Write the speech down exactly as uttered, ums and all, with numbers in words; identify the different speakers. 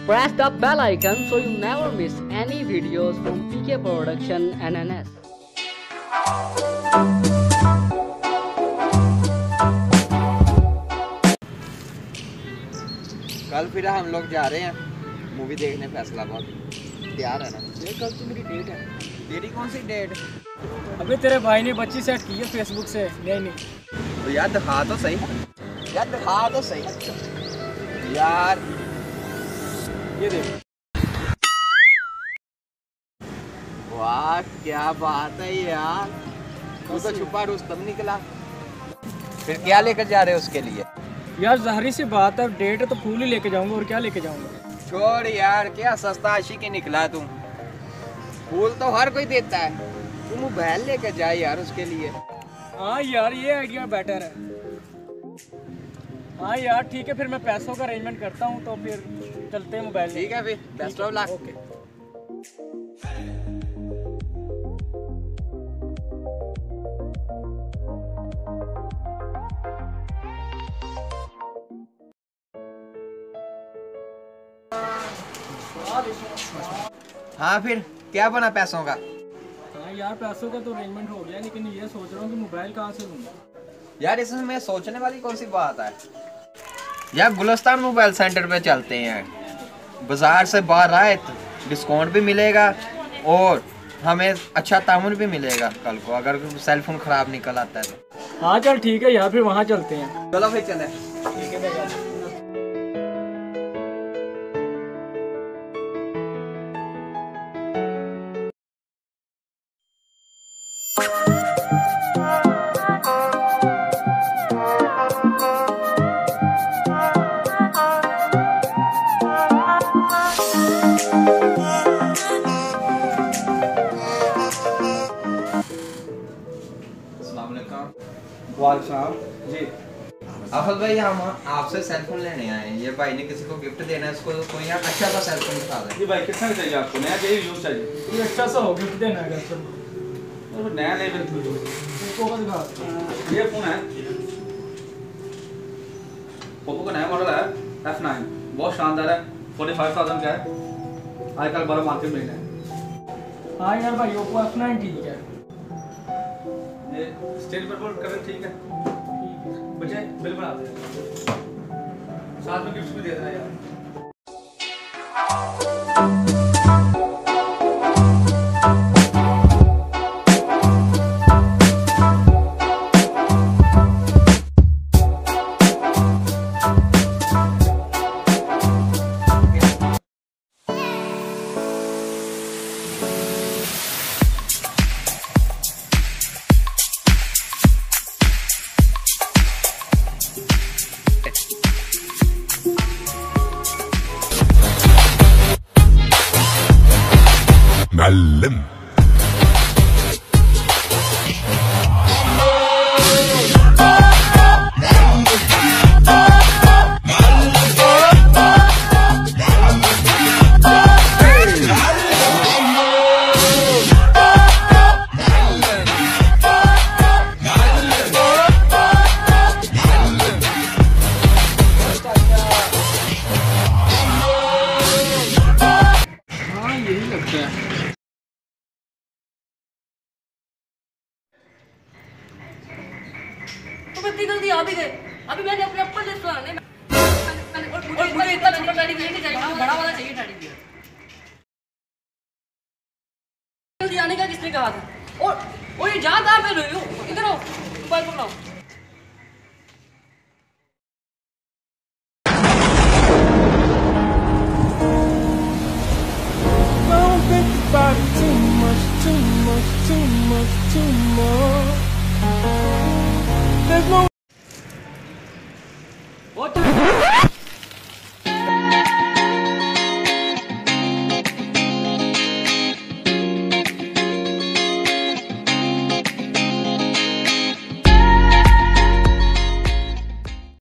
Speaker 1: press the bell icon so you never miss any videos from P K Production Nns.
Speaker 2: कल फिर हम लोग जा रहे हैं मूवी देखने फैसलाबाद। तैयार है ना?
Speaker 1: ये कल तो मेरी डेट है।
Speaker 2: तेरी कौन सी डेट?
Speaker 3: अबे तेरे भाई ने बच्ची सेट की है फेसबुक से। नहीं नहीं
Speaker 2: तो यार दिखा तो सही, यार दिखा तो सही यार। ये देख, वाह क्या बात है यार। तू तो छुपा रुस्तम निकला। फिर क्या लेकर जा रहे हो उसके लिए?
Speaker 3: यार ज़ाहिर सी बात है, डेट तो फूल ही लेके जाऊंगा और क्या लेके जाऊंगा।
Speaker 2: छोड़ यार, क्या सस्ता आशिक ही निकला तुम। फूल तो हर कोई देता है, तुम मोबाइल लेकर जा यार उसके लिए।
Speaker 3: हाँ यार ये आइडिया बेटर है। हाँ यार ठीक है, फिर मैं पैसों का अरेंजमेंट करता हूँ तो फिर चलते हैं मोबाइल।
Speaker 2: ठीक है फिर, बेस्ट ऑफ लक।
Speaker 3: ओके।
Speaker 2: हाँ फिर क्या बना पैसों का?
Speaker 3: हाँ यार पैसों का तो अरेंजमेंट हो गया, लेकिन ये सोच रहा हूँ कि मोबाइल कहाँ से लूँगा।
Speaker 2: यार इसमें सोचने वाली कौन सी बात है यार। गुलस्तान मोबाइल सेंटर पे चलते हैं, बाजार से बाहर आए तो डिस्काउंट भी मिलेगा और हमें अच्छा तामुन भी मिलेगा कल को, अगर सेल फोन खराब निकल आता है तो।
Speaker 3: हाँ चल ठीक है यार, फिर वहाँ चलते हैं।
Speaker 2: चलो फिर चले।
Speaker 3: ठीक है भैया।
Speaker 2: जी अफल भाई, हम आपसे सेल फोन लेने आए हैं। ये भाई ने किसी को गिफ्ट देना है, उसको कोई यार अच्छा सा सेल फोन दिखा दे।
Speaker 4: जी भाई कितना चाहिए आपको? नया चाहिए यूज चाहिए?
Speaker 3: ये अच्छा सा हो गिफ्ट देना है सर।
Speaker 4: तो नया नहीं बिल्कुल।
Speaker 3: इसको का दिखा।
Speaker 4: ये फोन है ओप्पो का, नया मॉडल है एफ नाइन, बहुत शानदार है। फोर्टी फाइव थाउजेंड का है, आजकल बड़ा मार्केट में है।
Speaker 3: हाँ यार भाई ओप्पो एफ नाइन ठीक है।
Speaker 4: ये स्टेज पर बोल कर ठीक है। बच्चे बिल बना दे, साथ में गिफ्ट भी दे देना यार।
Speaker 5: معلم
Speaker 3: हाँ यही लगता है।
Speaker 6: तो इतनी जल्दी आ भी गए। अभी मैंने अपने ऊपर लिस्ट बनाने में और मुझे इतना छोटा टेडी बियर नहीं चाहिए, बड़ा वाला चाहिए टेडी बियर। जल्दी आने का किसने कहा था? और और ये जहाँ कहाँ पे रही हो? इधर आओ, मोबाइल पकड़ाओ।
Speaker 3: Don't think about it too much, too much, too much, too much.